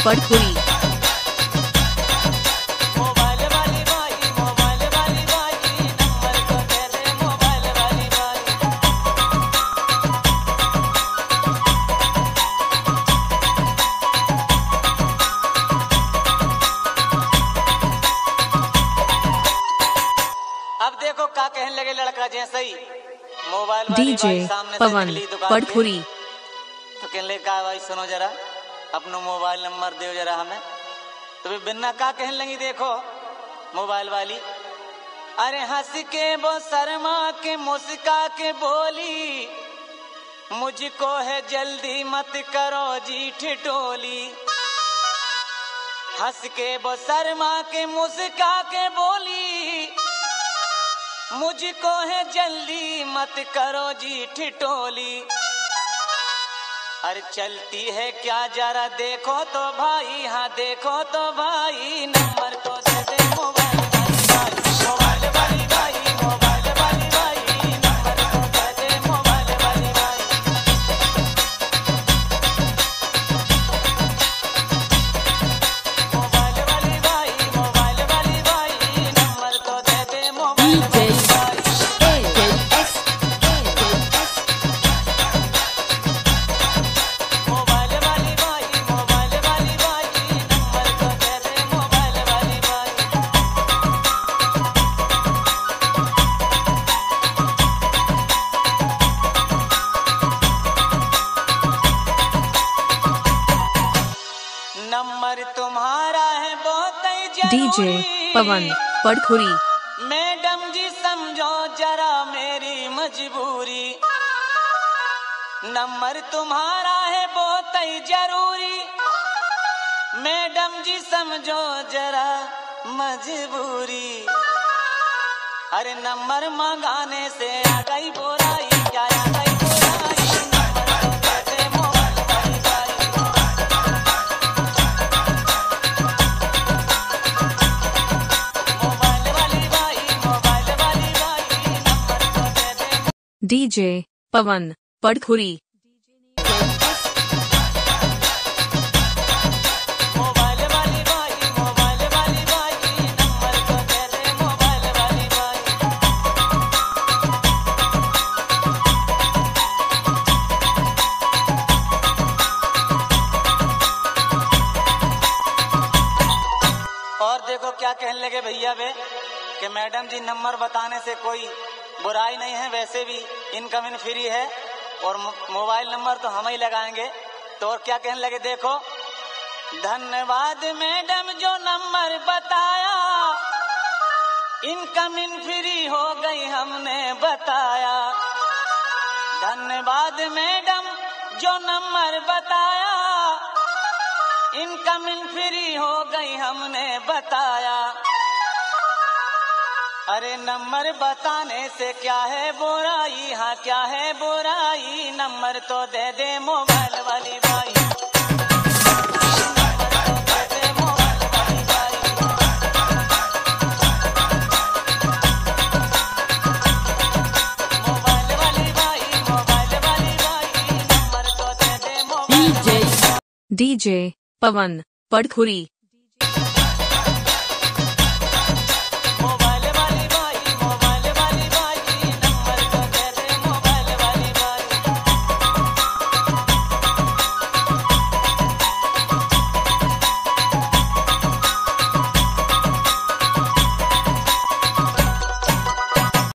पड़खुरी। Mobile वाली बाई, mobile वाली बाई, number तो दे दे मोबाइल वाली बाई। अब देखो का कहने लगे लड़का जैसे ही मोबाइल वाली डीजे बाई सामने से पवन निकली दुकान के, पड़खुरी। तो कहने लगे का भाई सुनो जरा अपनो मोबाइल नंबर दो जरा हमें। तो बिन्ना का कहने लगी देखो मोबाइल वाली, अरे हंस के वो शर्मा के मुस्का के बोली, मुझको है जल्दी मत करो जी ठिठोली। हंस के वो शर्मा के मुस्का के बोली, मुझको है जल्दी मत करो जी ठिठोली। अरे चलती है क्या जरा देखो तो भाई, हाँ देखो तो भाई, नंबर तो दे दे मोबाइल वाली बाई, मोबाइल वाली बाई, नंबर तो दे दे मोबाइल वाली बाई। मोबाइल वाली बाई, मोबाइल वाली बाई, नंबर तो दे दे मोबाइल वाली बाई। मोबाइल वाली बाई, मोबाइल वाली बाई, नंबर तो दे दे मोबाइल वाली बाई। नंबर तुम्हारा है बहुत ही डीजे जरूरी, पवन पड़खुरी। मैडम जी समझो जरा मेरी मजबूरी। नंबर तुम्हारा है बहुत ही जरूरी, मैडम जी समझो जरा मजबूरी। अरे नंबर मंगाने से आ गई बुराई, क्या आ गई बुराई, नंबर तो दे दे मोबाइल वाली बाई। मोबाइल वाली बाई, मोबाइल वाली बाई, नंबर तो दे दे। डीजे पवन पड़खुरी। मोबाइल वाली बाई, मोबाइल वाली बाई, नंबर तो दे दे मोबाइल वाली बाई। और देखो क्या कहने लगे भैया वे कि मैडम जी नंबर बताने से कोई बुराई नहीं है, वैसे भी इनकमिंग फ्री है और मोबाइल नंबर तो हम ही लगाएंगे। तो और क्या कहने लगे देखो, धन्यवाद मैडम जो नंबर बताया, इनकमिंग फ्री हो गई हमने बताया। धन्यवाद मैडम जो नंबर बताया, इनकमिंग फ्री हो गई हमने बताया। अरे नंबर बताने से क्या है बुराई, हाँ क्या है बुराई, नंबर तो दे दे मोबाइल वाली बाई। नंबर तो दे दे मोबाइल वाली बाई। मोबाइल वाली बाई, मोबाइल वाली बाई, नंबर तो दे दे मोबाइल वाली बाई। डीजे पवन पड़खुरी।